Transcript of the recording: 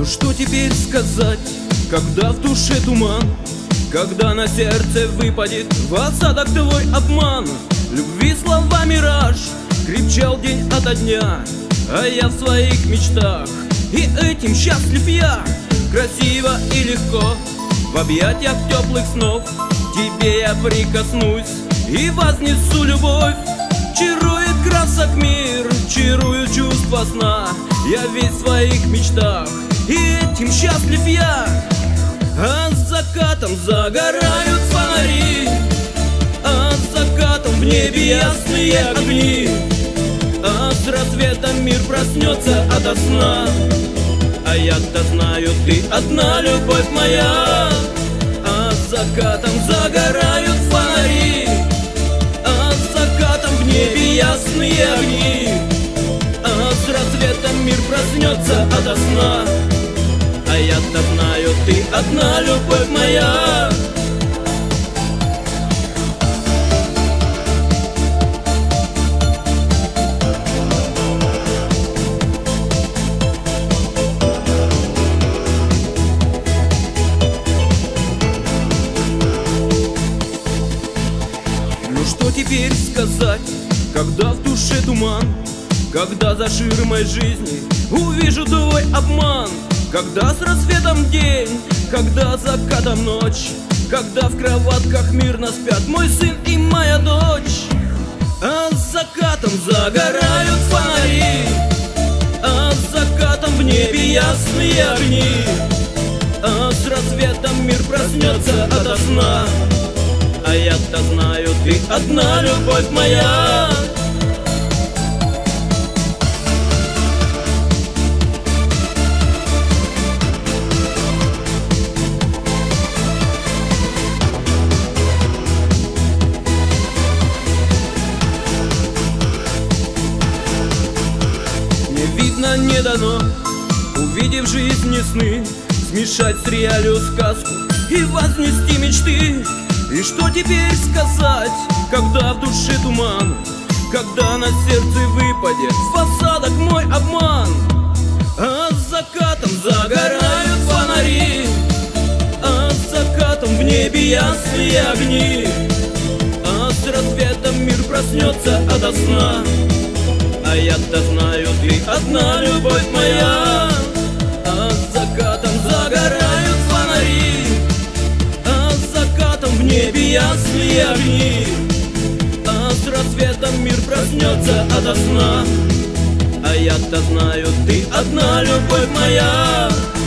Ну что теперь сказать, когда в душе туман, когда на сердце выпадет в осадок твой обман? Любви слова мираж, крепчал день ото дня, а я в своих мечтах, и этим счастлив я. Красиво и легко в объятиях теплых снов тебе я прикоснусь и вознесу любовь. Чарует красок мир, чарую чувства сна, я весь в своих мечтах, и этим счастлив я. А с закатом загорают фонари, а с закатом в небе ясные огни, а с рассветом мир проснется ото сна. А я-то знаю, ты одна, любовь моя. А с закатом загорают фонари, а с закатом в небе ясные огни, а с рассветом мир проснется ото сна. А я-то знаю, ты одна, любовь моя. Ну что теперь сказать, когда в душе туман, когда за ширмой жизни увижу твой обман? Когда с рассветом день, когда закатом ночь, когда в кроватках мирно спят мой сын и моя дочь. А с закатом загорают фонари, а с закатом в небе ясные огни, а с рассветом мир проснется ото сна. А я-то знаю, ты одна, любовь моя. Мне видно не дано, увидев жизни сны, смешать с реалью сказку и вознести мечты. И что теперь сказать, когда в душе туман, когда на сердце выпадет в осадок мой обман? А с закатом загорают фонари, а с закатом в небе ясные огни, а с рассветом мир проснется ото сна. А я-то знаю, ты одна, любовь моя. А с закатом загорают фонари, а с закатом в небе ясные огни, а с рассветом мир проснется ото сна. А я-то знаю, ты одна, любовь моя.